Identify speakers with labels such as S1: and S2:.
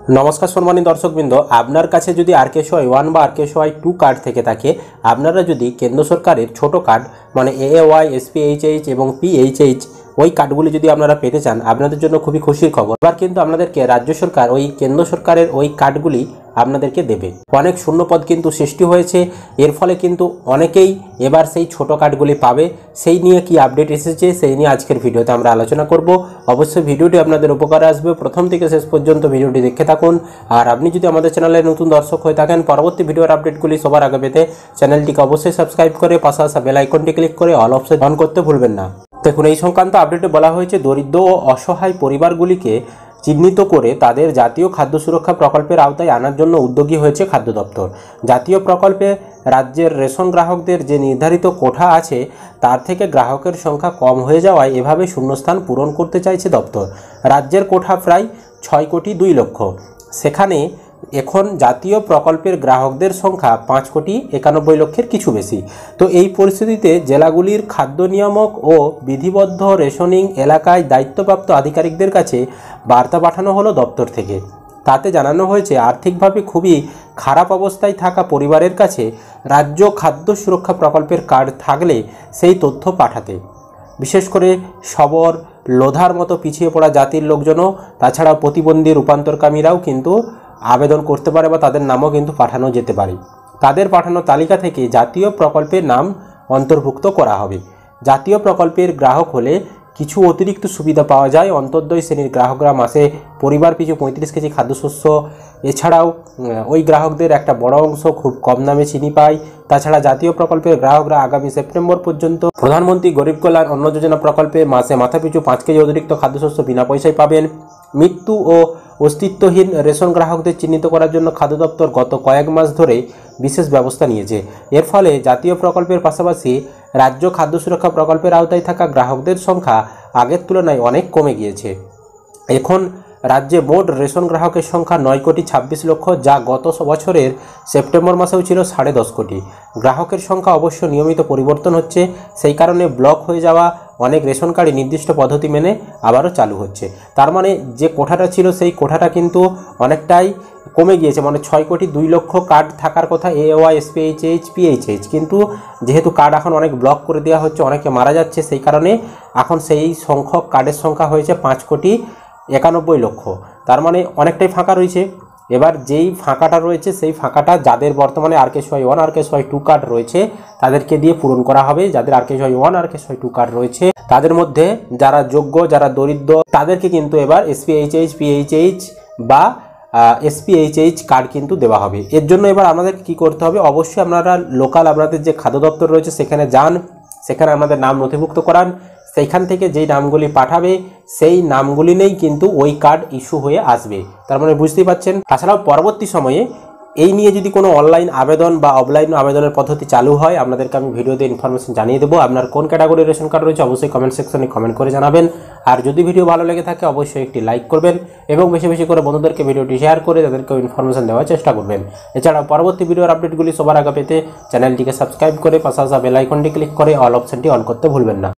S1: नमस्कार सम्मानित दर्शकबृंद आपनार काछे यदि आरकेएसओआई 1 বা आरकेएसओआई 2 कार्ड থেকে থাকে আপনারা যদি কেন্দ্র সরকারের ছোট কার্ড মানে এএওয়াই এসপিএইচএইচ এবং পিএইচএইচ ওই কার্ডগুলি যদি আপনারা পেতে চান আপনাদের জন্য খুবই খুশির খবর। এবার কিন্তু আপনাদেরকে রাজ্য সরকার ওই কেন্দ্র সরকারের ওই কার্ডগুলি আপনাদেরকে দেবে। অনেক শূন্যপদ কিন্তু সৃষ্টি হয়েছে, এর ফলে কিন্তু অনেকেই এবার সেই ছোট কার্ডগুলি পাবে। সেই নিয়ে কি আপডেট এসেছে সেই নিয়ে আজকের ভিডিওতে আমরা আলোচনা করব। অবশ্যই ভিডিওটি আপনাদের উপকারে আসবে, প্রথম থেকে শেষ পর্যন্ত ভিডিওটি দেখতে থাকুন। আর আপনি যদি আমাদের চ্যানেলে নতুন দর্শক হয়ে থাকেন পরবর্তী ভিডিওর আপডেটগুলি সবার আগে পেতে চ্যানেলটিকে অবশ্যই সাবস্ক্রাইব করে পাশে আসা বেল আইকনটি ক্লিক করে অল অপশন অন করতে ভুলবেন না। দেখুন, এই সংক্রান্ত আপডেটে বলা হয়েছে দরিদ্র ও অসহায় পরিবারগুলিকে চিহ্নিত করে তাদের জাতীয় খাদ্য সুরক্ষা প্রকল্পের আওতায় আনার জন্য উদ্যোগী হয়েছে খাদ্য দপ্তর। জাতীয় প্রকল্পে রাজ্যের রেশন গ্রাহকদের যে নির্ধারিত কোঠা আছে তার থেকে গ্রাহকের সংখ্যা কম হয়ে যাওয়ায় এভাবে শূন্যস্থান পূরণ করতে চাইছে দপ্তর। রাজ্যের কোঠা প্রায় 6,02,00,000, সেখানে এখন জাতীয় প্রকল্পের গ্রাহকদের সংখ্যা 5,91,00,000 কিছু বেশি। তো এই পরিস্থিতিতে জেলাগুলির খাদ্য নিয়ামক ও বিধিবদ্ধ রেশনিং এলাকায় দায়িত্বপ্রাপ্ত আধিকারিকদের কাছে বার্তা পাঠানো হলো দপ্তর থেকে। তাতে জানানো হয়েছে আর্থিকভাবে খুবই খারাপ অবস্থায় থাকা পরিবারের কাছে রাজ্য খাদ্য সুরক্ষা প্রকল্পের কার্ড থাকলে সেই তথ্য পাঠাতে। বিশেষ করে শবর, লোধার মতো পিছিয়ে পড়া জাতির লোকজনও, তাছাড়া প্রতিবন্ধী রূপান্তরকামীরাও কিন্তু আবেদন করতে পারে বা তাদের নামও কিন্তু পাঠানো যেতে পারে। তাদের পাঠানো তালিকা থেকে জাতীয় প্রকল্পের নাম অন্তর্ভুক্ত করা হবে। জাতীয় প্রকল্পের গ্রাহক হলে কিছু অতিরিক্ত সুবিধা পাওয়া যায়। অন্তর্দয় শ্রেণীর গ্রাহকরা মাসে পরিবার পিছু 35 কেজি খাদ্যশস্য, এছাড়াও ওই গ্রাহকদের একটা বড় অংশ খুব কম দামে চিনি পায়। তাছাড়া জাতীয় প্রকল্পের গ্রাহকরা আগামী সেপ্টেম্বর পর্যন্ত প্রধানমন্ত্রী গরিব কল্যাণ অন্ন যোজনা প্রকল্পে মাসে মাথাপিছু 5 কেজি অতিরিক্ত খাদ্যশস্য বিনা পয়সায় পাবেন। মৃত্যু ও অস্তিত্বহীন রেশন গ্রাহকদের চিহ্নিত করার জন্য খাদ্য দপ্তর গত কয়েক মাস ধরে বিশেষ ব্যবস্থা নিয়েছে। এর ফলে জাতীয় প্রকল্পের পাশাপাশি রাজ্য খাদ্য সুরক্ষা প্রকল্পের আওতায় থাকা গ্রাহকদের সংখ্যা আগের তুলনায় অনেক কমে গিয়েছে। এখন রাজ্যে মোট রেশন গ্রাহকের সংখ্যা 9,26,00,000, যা গত বছরের সেপ্টেম্বর মাসেও ছিল 10.5 কোটি। গ্রাহকের সংখ্যা অবশ্য নিয়মিত পরিবর্তন হচ্ছে, সেই কারণে ব্লক হয়ে যাওয়া অনেক রেশন কার্ডই নির্দিষ্ট পদ্ধতি মেনে আবারও চালু হচ্ছে। তার মানে যে কোঠাটা ছিল সেই কোঠাটা কিন্তু অনেকটাই কমে গিয়েছে। মানে 6,02,00,000 কার্ড থাকার কথা এএওয়াই এসপিএইচএইচ পিএইচএইচ, কিন্তু যেহেতু কার্ড এখন অনেক ব্লক করে দেওয়া হচ্ছে, অনেকে মারা যাচ্ছে, সেই কারণে এখন সেই সংখ্যক কার্ডের সংখ্যা হয়েছে 5,91,00,000। তার মানে অনেকটাই ফাঁকা রয়েছে। এবার যেই ফাঁকাটা রয়েছে সেই ফাঁকাটা যাদের বর্তমানে আরকেএসওয়াই 1 আরকেএসওয়াই 2 কার্ড রয়েছে তাদেরকে দিয়ে পূরণ করা হবে। যাদের আরকেএসওয়াই 1 আরকেএসওয়াই 2 কার্ড রয়েছে তাদের মধ্যে যারা যোগ্য, যারা দরিদ্র, তাদেরকে কিন্তু এবার এসপিএইচএইচ পিএইচএইচ বা এসপিএইচএইচ কার্ড কিন্তু দেওয়া হবে। এর জন্য এবার আমাদের কি করতে হবে, অবশ্যই আপনারা লোকাল আপনাদের যে খাদ্য দপ্তর রয়েছে সেখানে যান, সেখানে আপনাদের নাম নথিভুক্ত করান। সেইখান থেকে যেই নামগুলি পাঠাবে সেই নামগুলি নেই কিন্তু ওই কার্ড ইস্যু হয়ে আসবে। তার মানে বুঝতেই পারছেন। তাছাড়াও পরবর্তী সময়ে এই নিয়ে যদি কোনো অনলাইন আবেদন বা অফলাইন আবেদনের পদ্ধতি চালু হয় আপনাদেরকে আমি ভিডিওতে ইনফরমেশন জানিয়ে দেবো। আপনার কোন ক্যাটাগরির রেশন কার্ড রয়েছে অবশ্যই কমেন্ট সেকশনে কমেন্ট করে জানাবেন। আর যদি ভিডিও ভালো লেগে থাকে অবশ্যই একটি লাইক করবেন এবং বেশি বেশি করে বন্ধুদেরকে ভিডিওটি শেয়ার করে তাদেরকে ইনফরমেশন দেওয়ার চেষ্টা করবেন। এছাড়াও পরবর্তী ভিডিওর আপডেটগুলি সবার আগে পেতে চ্যানেলটিকে সাবস্ক্রাইব করে পাশে আসা বেল আইকনটি ক্লিক করে অল অপশনটি অন করতে ভুলবেন না।